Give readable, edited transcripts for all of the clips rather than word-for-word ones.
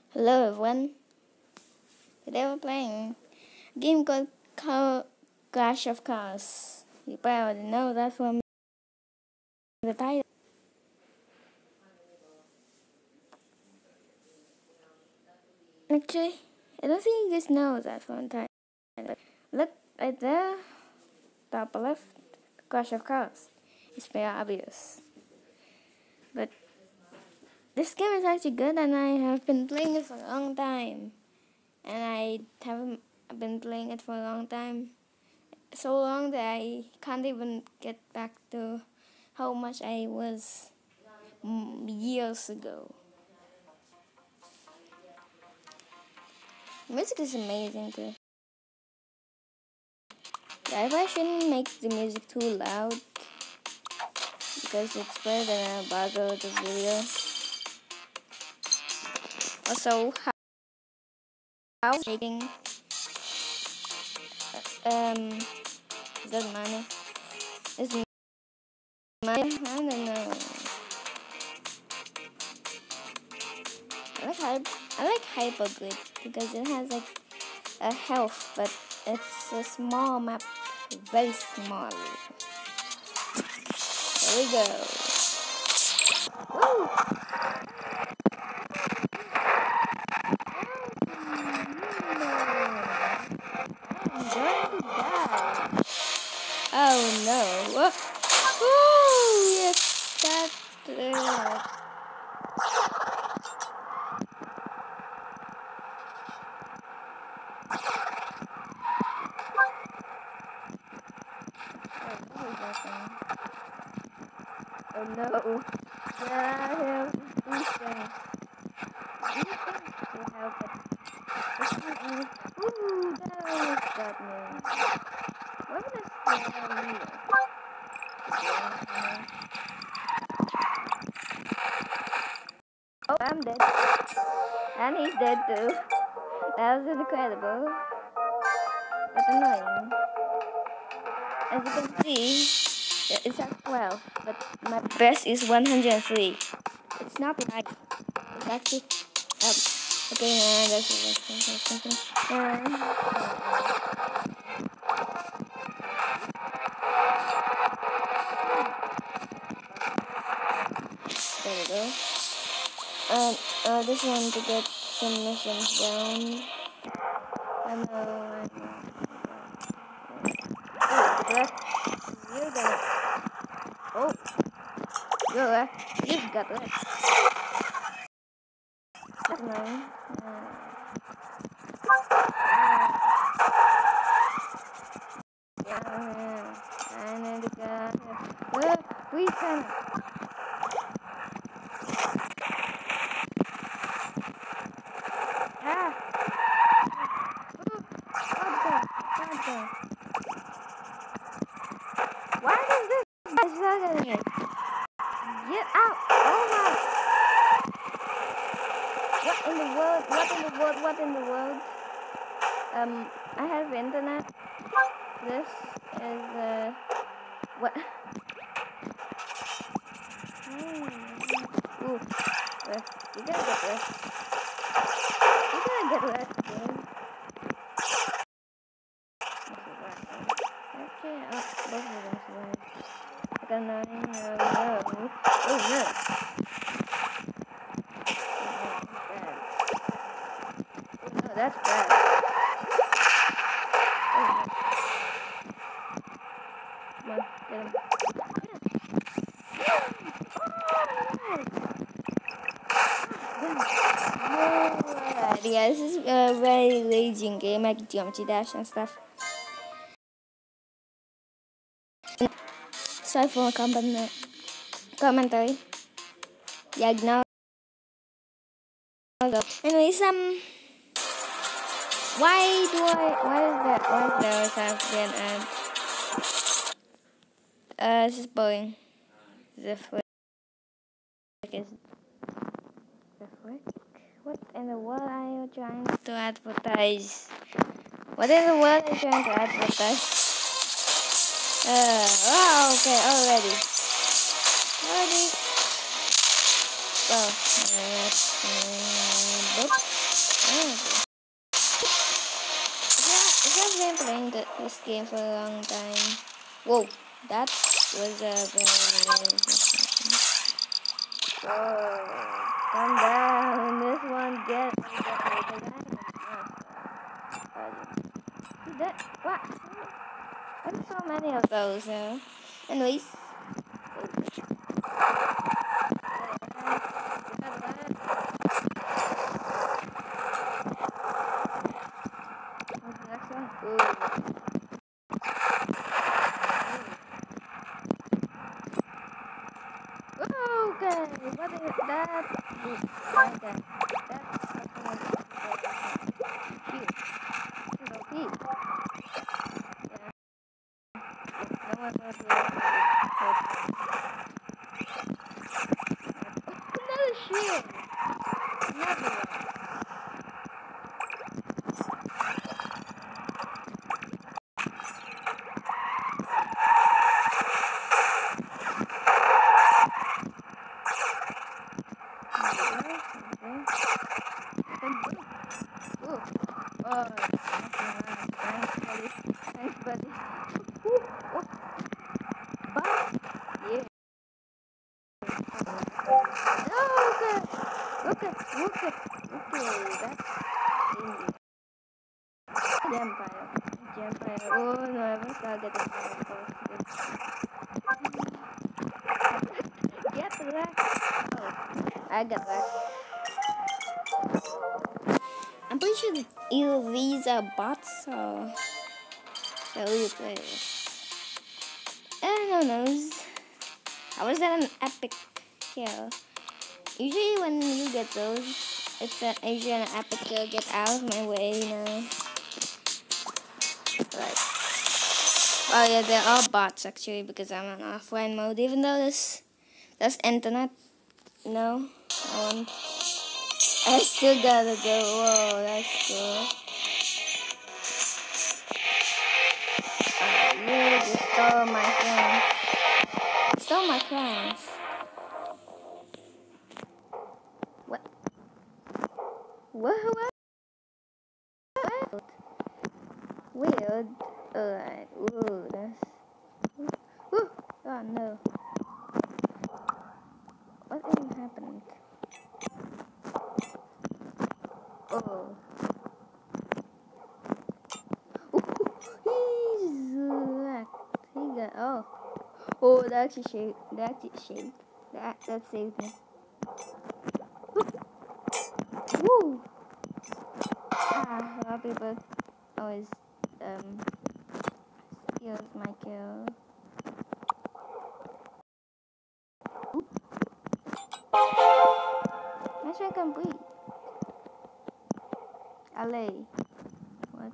Hello everyone, today we're playing a game called Clash of Clans. You probably already know that from the title. Actually, I don't think you guys know that from the title. Look at the top left, Clash of Clans. It's very obvious. But this game is actually good and I have been playing it for a long time. And I haven't been playing it for a long time. So long that I can't even get back to how much I was years ago. Music is amazing too. I probably shouldn't make the music too loud because it's better than a bother the video. Also, how shaking? Is that money? Is money? I don't know. I like Hyper Grid because it has like a health, but it's a small map, very small. There we go. Woo! Oh no! Oh yes, that. Oh no! Yeah, I have these things. These things will help it. Ooh, that almost got me. What is this? Oh, I'm dead. And he's dead too. That was incredible. But annoying. As you can see, it's at 12, but my best is 103. It's not like it's actually okay, that's something. There we go. This one to get some missions down. I know. You got it. Oh, you've got it. That's nice. I need to go. Please come. Why is this guy struggling it? Get out! Oh my! What in the world? What in the world? What in the world? I have internet. This is what? Ooh, you gotta get this. You gotta get wet, dude. Okay, both of them survived. I got 9. Oh no. Oh, that's bad. Oh, no. Come on, get him. Yeah, this is a very raging game, like Geometry Dash and stuff. Sorry for my commentary. Yeah, ignore. Anyways, why is there always have been this is boring. The frick is the frick? What in the world are you trying to advertise? What in the world are you trying to advertise? Okay, already. Oh, this game for a long time. Whoa, that was a very... Whoa, calm down. This one gets that. What? There's so many of those. Anyways. What's the next one? Ooh. Okay, what is that? Okay, that's cute. Yeah. No one knows another shield. Another one. Thanks, buddy. Yeah. Okay, that's easy. Vampire. Oh no, I haven't started getting Get that. Oh, I got that. I'm pretty sure that either these are bots or the real players. No knows. How is that an epic kill? Usually when you get those, it's usually an epic kill. Get out of my way, you know. Like, oh yeah, they're all bots actually because I'm on offline mode. Even though that's internet, no, I still gotta go. Whoa, that's cool. You just stole my things. Stole my crowns. What? What? Weird. Alright. Ooh, that's... Ooh. Oh no. What even happened? Oh. Ooh, he's wrecked. He got... Oh. Oh, that actually saved. That saved me. Woo! A lot of people always steals my kill. Mission complete. LA. What?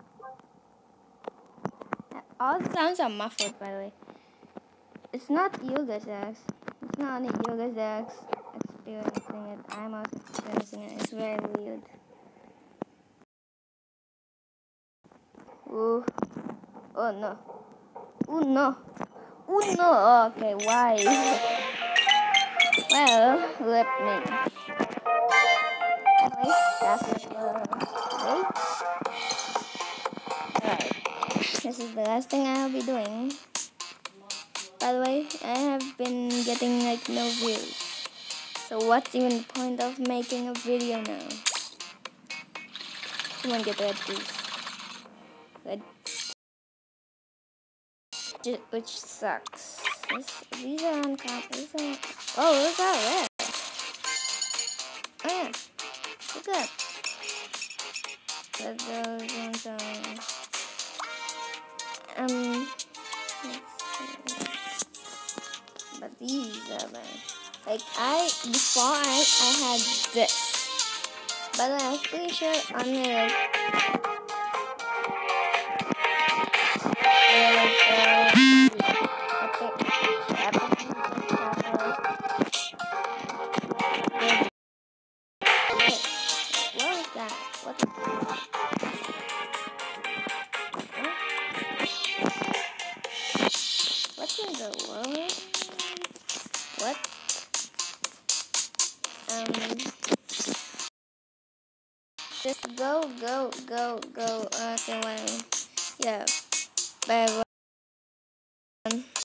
All the sounds are muffled, by the way. It's not you guys, it's not only you guys experiencing it. I'm also experiencing it. It's very weird. Ooh. Oh no. Oh no. Oh no. Okay, why? Well, let me. Anyways, that's it. Alright. This is the last thing I'll be doing. By the way, I have been getting like no views. So what's even the point of making a video now? Come on, get red, please. Red. Which sucks. These are uncommon. Oh, those are red. Oh yeah. Look at that. But those ones are... let's see. But these are like before I had this, but I'm pretty sure only what is that? What in the world? What? Just go. Okay, well, yeah. Bye everyone.